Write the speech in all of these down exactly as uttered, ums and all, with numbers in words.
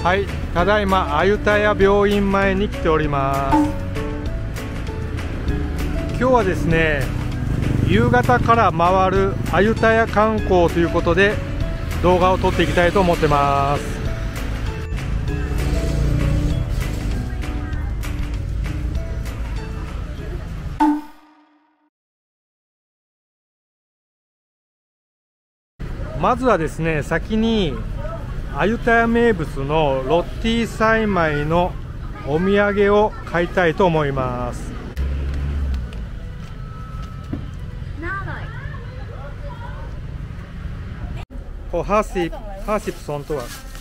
はい、ただいまあゆたや病院前に来ております。今日はですね、夕方から回るあゆたや観光ということで動画を撮っていきたいと思ってます。まずはですね、先にあゆたや名物のロッティサイマイのお土産を買いたいと思います。こうห้าสิบ ห้าสิบสองตัว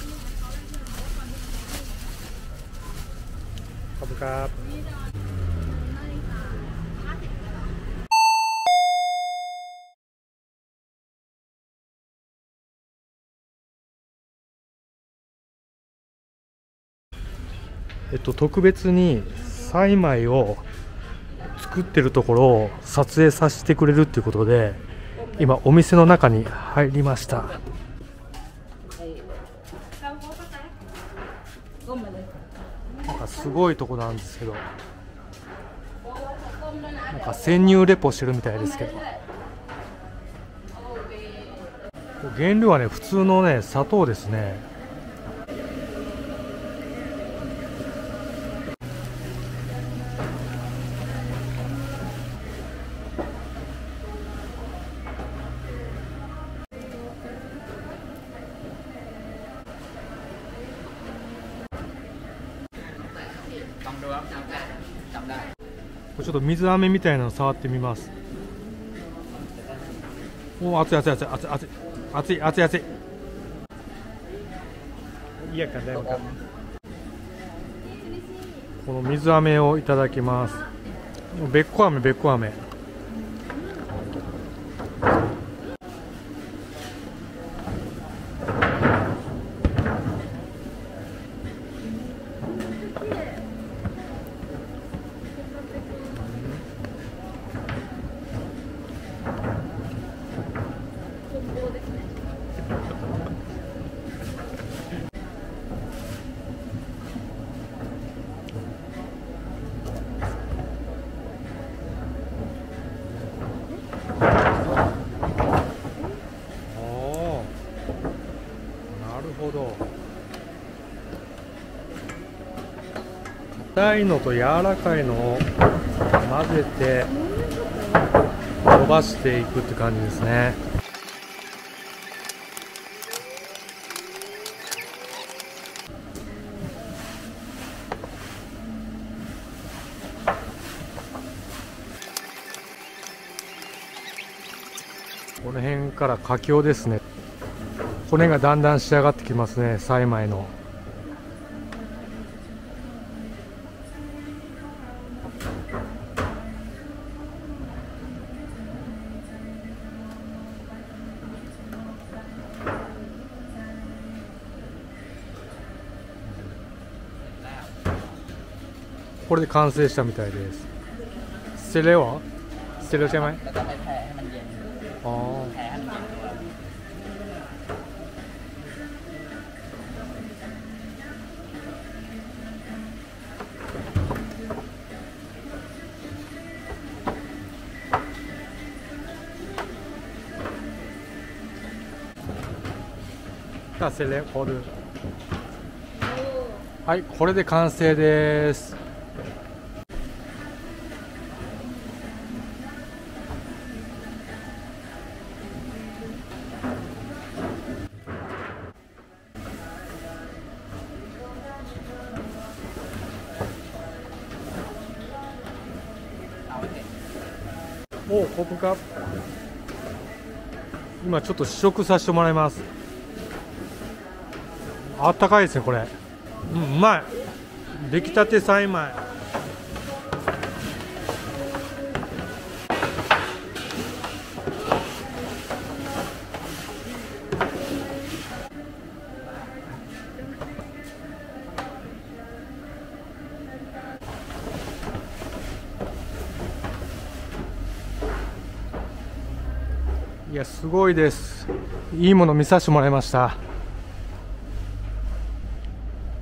ขอบคุณครับえっと特別にサイマイを作ってるところを撮影させてくれるっていうことで、今お店の中に入りました。なんかすごいとこなんですけど、なんか潜入レポしてるみたいですけど、原料はね普通のね砂糖ですね。ちょっと水飴みたいなの触ってみます。おお、熱い熱い熱い熱い熱い熱い熱い熱い。いやかだよか。この水飴をいただきます。べっこ飴べっこ飴。硬いのと柔らかいのを混ぜて伸ばしていくって感じですね。この辺から佳境ですね。骨がだんだん仕上がってきますね、サイマイの。これで完成したみたいです。捨てれは捨てるใช่ไหมแล้วก็ไปแผ่ให้มันเย็นอ๋อแผ่ให้มันเย็นさあเสร็จแล้วพอดูはい、これで完成です。お、コップカップ。今ちょっと試食させてもらいます。あったかいですねこれ。うん、うまい。出来たてサイマイ。いやすごいです。いいもの見させてもらいました。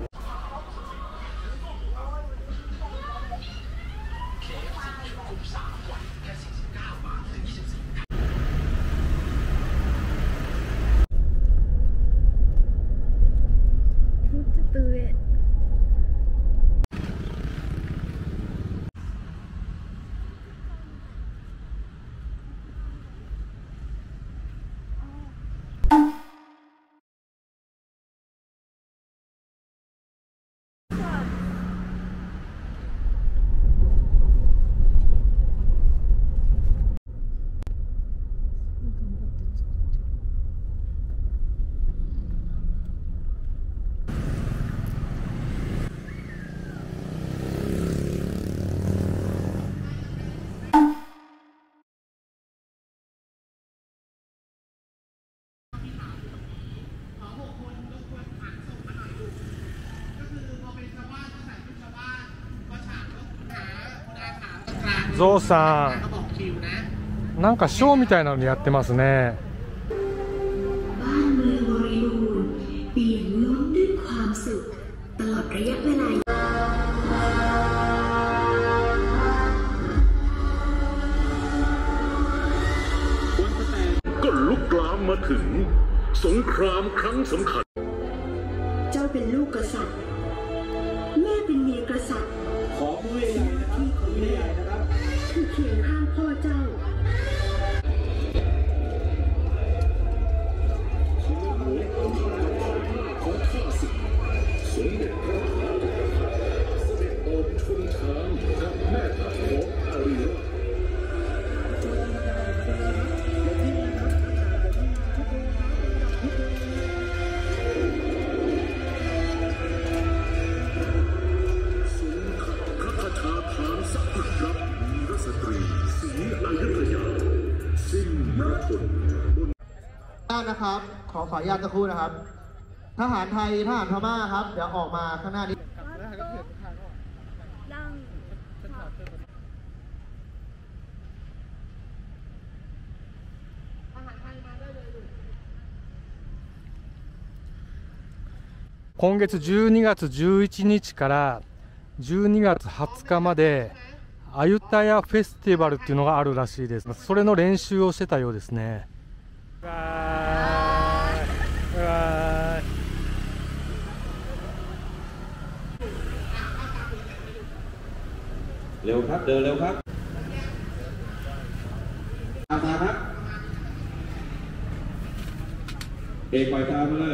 ゾウさん、なんかショーみたいなのやってますね。 บ้านเมืองบริบูรณ์เปี่ยมล้นด้วยความสุขตลอดระยะเวลาก็ลุกลามมาถึงสงครามครั้งสำคัญเจ้าเป็นลูกกษัตริย์แม่เป็นเมียกษัตริย์ขอผู้ใหญ่นะครับผู้ใหญ่นะครับคือเคียงข้างพ่อเจ้าของข้าศึกสมเด็จพระเสด็จออกชนช้างกับแม่ทัพของอารีย์นะครับ ขอขออนุญาตสักครู่นะครับทหารไทยทหารพม่าครับเดี๋ยวออกมาข้างหน้านี้今月じゅうにがつじゅういちにちからじゅうにがつはつかまでアユタヤフェスティバルっていうのがあるらしいです。それの練習をしてたようですね。わーいわーい。 เร็วครับเดินเร็วครับตามมาครับเอกปล่อยตามมาเลย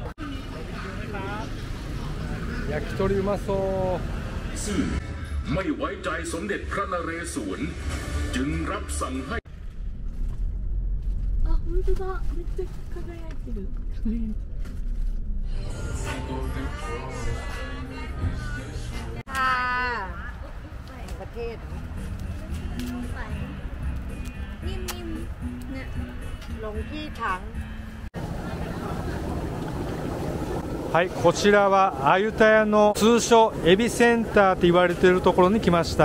焼き鳥うまそうซึ่งไม่ไว้ใจสมเด็จพระนเรศวรจึงรับสั่งให้あ、本当だ。めっちゃ輝いてる。輝いてる。 ค่ะประเทศนิ่มๆเนี่ยลงที่ถังはい、こちらはアユタヤの通称エビセンターと言われているところに来ました。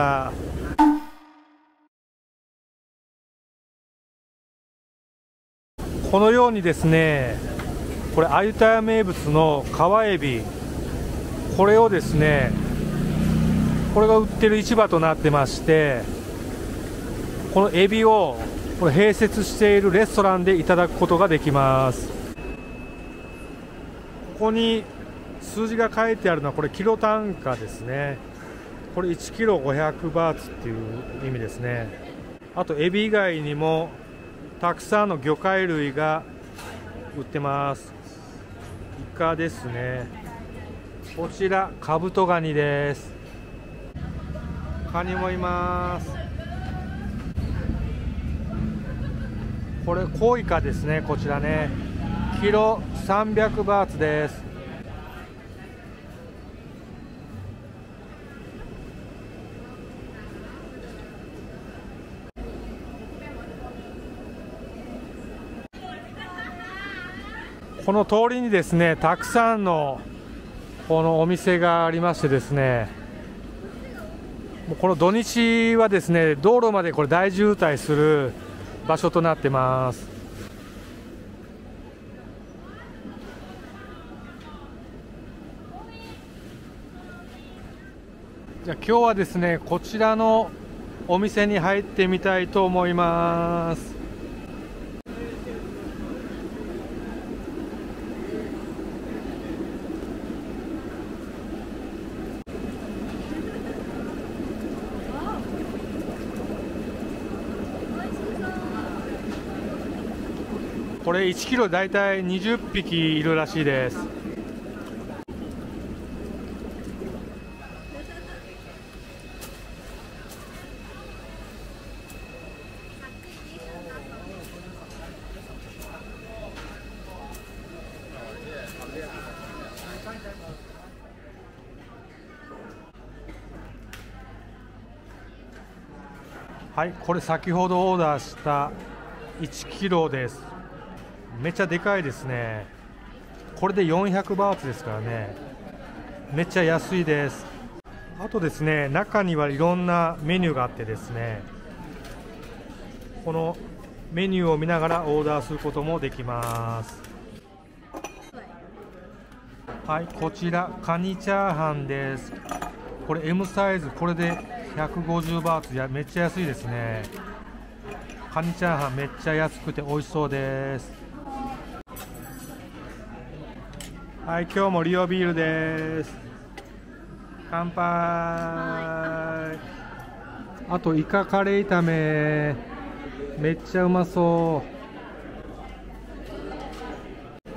このようにですね、これアユタヤ名物の川エビ、これをですね、これが売ってる市場となってまして、このエビをこれ併設しているレストランでいただくことができます。ここに数字が書いてあるのはこれキロ単価ですね。これいちキロごひゃくバーツっていう意味ですね。あとエビ以外にもたくさんの魚介類が売ってます。イカですね。こちらカブトガニです。カニもいます。これコイカですね。こちらね、キロさんびゃくバーツです。この通りにですね、たくさんのこのお店がありましてですね、もうこの土日はですね、道路までこれ大渋滞する場所となってます。じゃあ今日はですね、こちらのお店に入ってみたいと思います。これいちキロだいたいにじゅっぴきいるらしいです。はい、これ先ほどオーダーしたいちキロです。めっちゃでかいですね。これでよんひゃくバーツですからね。めっちゃ安いです。 あとですね、中にはいろんなメニューがあってですね、このメニューを見ながらオーダーすることもできます。はい、こちらカニチャーハンです。これ エム サイズ、これでひゃくごじゅうバーツ、いやめっちゃ安いですね。カニチャーハンめっちゃ安くて美味しそうです。はい、今日もリオビールです。乾杯。あとイカカレー炒めめっちゃうまそう。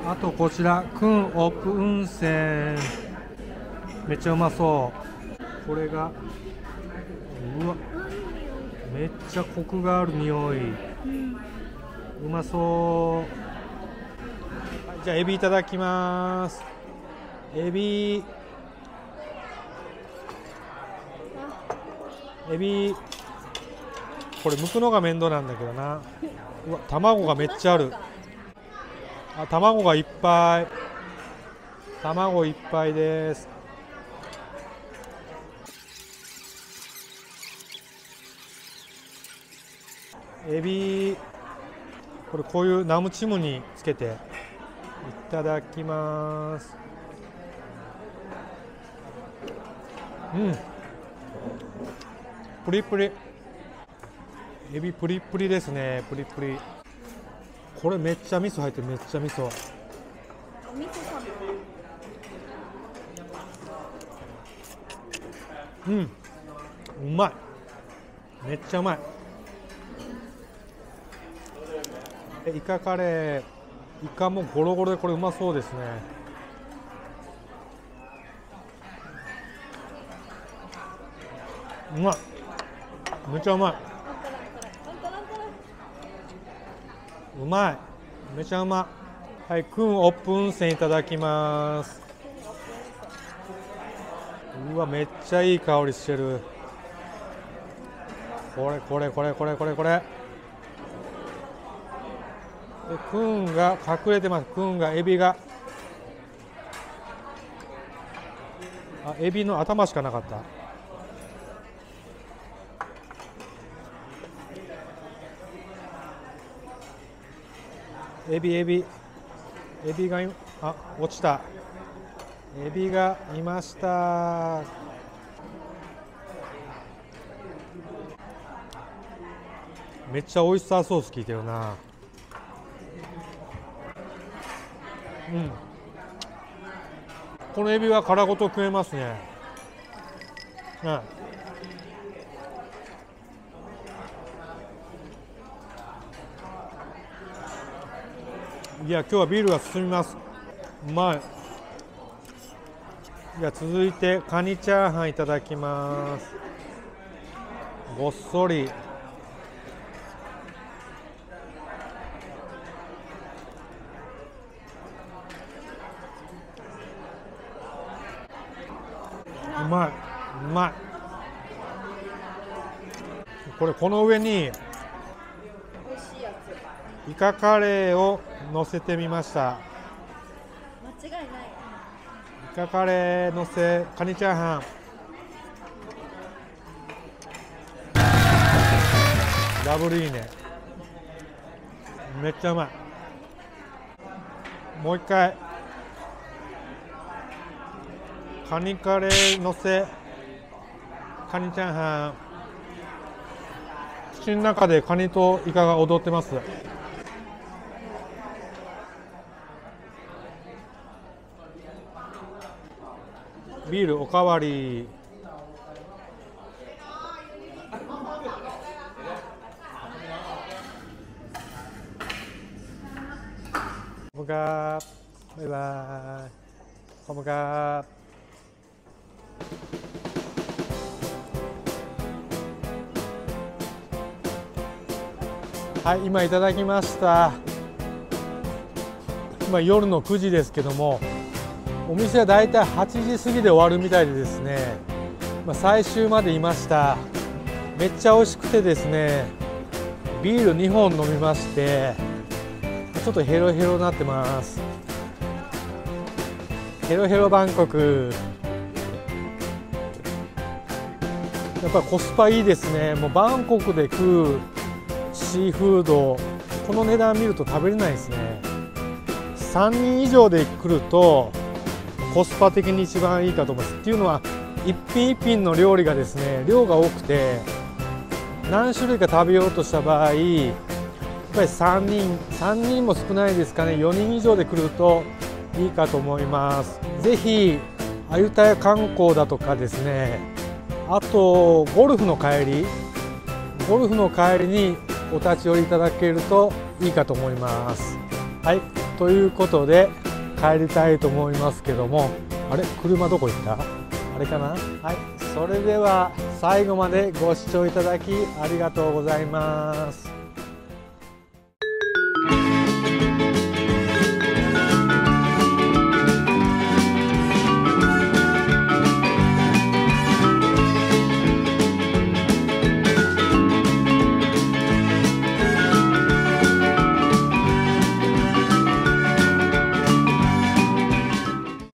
あとこちらクンオップ温泉めっちゃうまそう。これがうわめっちゃコクがある匂い、うまそう。じゃあエビいただきます。エビエビこれ剥くのが面倒なんだけどな。うわ卵がめっちゃある。あ、卵がいっぱい。卵いっぱいです。エビこれこういうナムチムにつけていただきます。うん、プリプリ、エビプリプリですね。プリプリ。これめっちゃ味噌入ってる。めっちゃ味噌。 お味噌かうん、うまい。めっちゃうまい。イカカレー、イカもゴロゴロでこれうまそうですね。うまい。めっちゃうまい。うまい。めちゃうまい。はい、クンオップ温泉いただきます。うわ、めっちゃいい香りしてる。これこれこれこれこれこれ。でクンが隠れてます。クンがエビが。あ、エビの頭しかなかった。エビエビエビがい、あ、落ちた。エビがいました。めっちゃオイスターソース効いてるな。うん、このエビは殻ごと食えますね。うん、いや今日はビールが進みます。うまい。じゃあ続いてカニチャーハンいただきます。ごっそり。うまい、うまい。これこの上にイカカレーを乗せてみました。 間違いない。 イカカレー乗せカニチャーハン。ダブルいいね。めっちゃうまい。もう一回カニカレー乗せカニチャーハン。口の中でカニとイカが踊ってます。ビールおかわり。コムカー、バイバイ。コムカー。はい、今いただきました。今夜のくじですけども、お店はだいたいはちじ過ぎで終わるみたいでですね、まあ、最終までいました。めっちゃ美味しくてですね、ビールにほん飲みまして、ちょっとヘロヘロになってます。ヘロヘロバンコク。 やっぱりコスパいいですね。もうバンコクで食うシーフード、この値段見ると食べれないですね。さんにん以上で来るとコスパ的に一番いいかと思います。っていうのは一品一品の料理がですね、量が多くて何種類か食べようとした場合、やっぱりさんにん、さんにんも少ないですかね、よにん以上で来るといいかと思います。ぜひアユタヤ観光だとかですね、あとゴルフの帰り、ゴルフの帰りにお立ち寄りいただけるといいかと思います。はい、ということで帰りたいと思いますけども、あれ、車どこ行った？あれかな？はい、それでは最後までご視聴いただきありがとうございます。